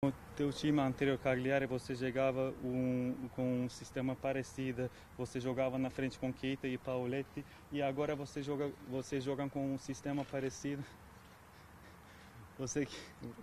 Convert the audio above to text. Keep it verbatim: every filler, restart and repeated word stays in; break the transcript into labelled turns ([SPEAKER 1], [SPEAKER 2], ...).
[SPEAKER 1] No teu time anterior, Cagliari, você jogava um, com um sistema parecido, você jogava na frente com Keita e Pauletti, e agora você joga, você joga com um sistema parecido. Você,